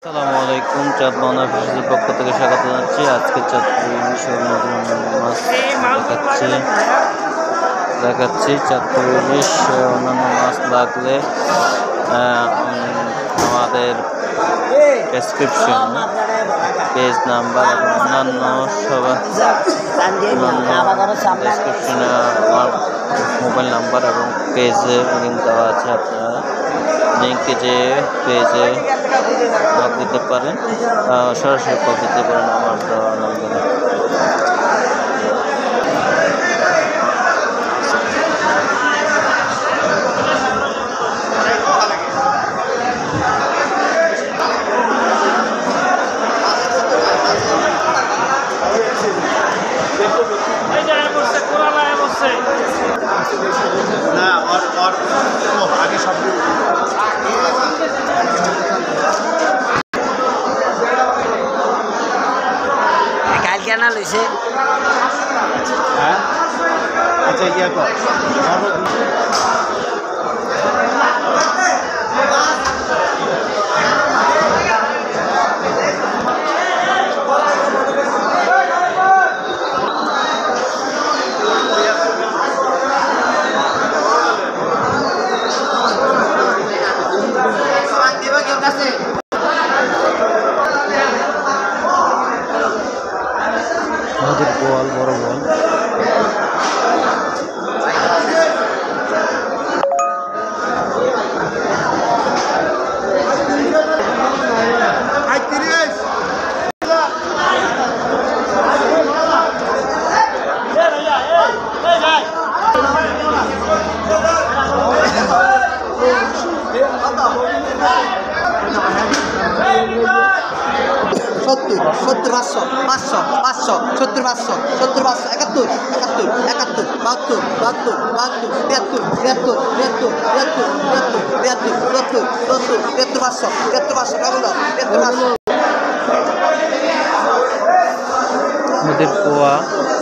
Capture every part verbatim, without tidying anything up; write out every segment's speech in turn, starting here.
আসসালামু আলাইকুম। চাঁদ বাংলা অফিসের পক্ষ থেকে স্বাগত জানাচ্ছি। আজকে চাঁদপুর ইলিশ মাছ দেখাচ্ছি দেখাচ্ছি চাঁদপুর ইলিশ অন্যান্য মাছ লাগলে আমাদের ডেসক্রিপশন পেজ নাম্বার এবং অন্যান্য সবার ডেসক্রিপশনে আমার মোবাইল নাম্বার এবং পেজে লিঙ্ক দেওয়া আছে। আপনারা লিঙ্কে যে পেজে কল দিতে পারেন, সরাসরি কল দিতে পারেন আমার দেওয়া নম্বরে। না ওর ওর আগে সব কালকে আনা লইছে। হ্যাঁ আচ্ছা ইয়া কর আমাদের বল বড় বল সত্তর সত্তর পাঁচশো পাঁচশো পাঁচশো সত্তর পাঁচশো সত্তর পাঁচশো একাত্তর একাত্তর একাত্তর বাহাত্তর বাহাত্তর বাহাত্তর তিয়াত্তর তিয়াত্তর তিয়াত্তর তিয়াত্তর তিয়াত্তর তিয়াত্তর সত্তর সত্তর তিয়াত্তর পাঁচশো তিয়াত্তর পাঁচশো কাগুলো তিয়াত্তর পাঁচশো। আমাদের পোয়া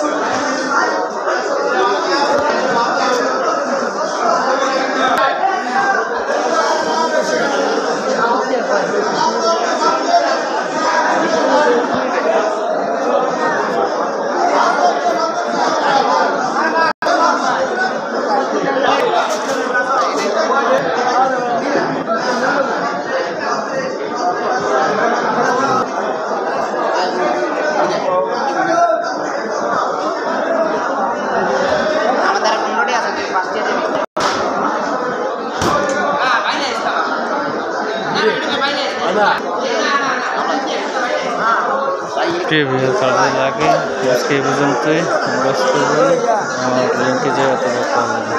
টিভি কাজে লাগে। আজকে এই পর্যন্তই। লিঙ্কে যে